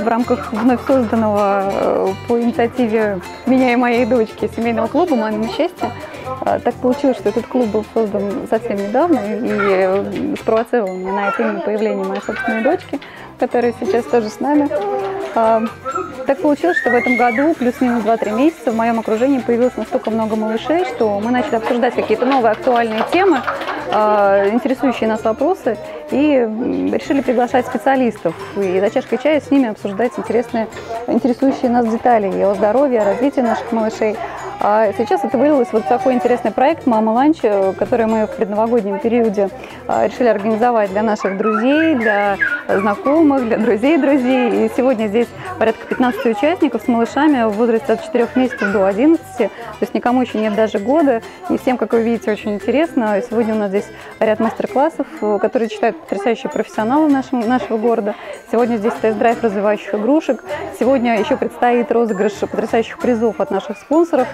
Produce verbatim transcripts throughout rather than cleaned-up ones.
в рамках вновь созданного по инициативе меня и моей дочки семейного клуба «Мамино счастье». Так получилось, что этот клуб был создан совсем недавно и спровоцировал меня на это именно появление моей собственной дочки, которая сейчас тоже с нами. Так получилось, что в этом году, плюс-минус два-три месяца, в моем окружении появилось настолько много малышей, что мы начали обсуждать какие-то новые актуальные темы, интересующие нас вопросы, и решили приглашать специалистов и за чашкой чая с ними обсуждать интересные, интересующие нас детали и о здоровье, о развитии наших малышей. А сейчас это вылилось вот такой интересный проект «Мама Ланч», который мы в предновогоднем периоде решили организовать для наших друзей, для знакомых, для друзей друзей. И сегодня здесь порядка пятнадцати участников с малышами в возрасте от четырёх месяцев до одиннадцати. То есть никому еще нет даже года. И всем, как вы видите, очень интересно. Сегодня у нас здесь ряд мастер-классов, которые читают потрясающие профессионалы нашего, нашего города. Сегодня здесь тест-драйв развивающих игрушек. Сегодня еще предстоит розыгрыш потрясающих призов от наших спонсоров.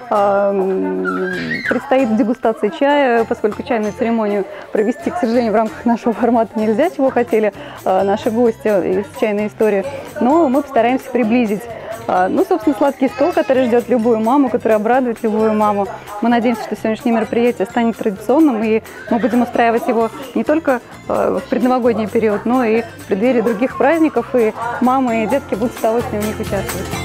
Предстоит дегустация чая, поскольку чайную церемонию провести, к сожалению, в рамках нашего формата нельзя, чего хотели наши гости из чайной истории, но мы постараемся приблизить. Ну, собственно, сладкий стол, который ждет любую маму, который обрадует любую маму. Мы надеемся, что сегодняшнее мероприятие станет традиционным, и мы будем устраивать его не только в предновогодний период, но и в преддверии других праздников, и мамы и детки будут с удовольствием в них участвовать.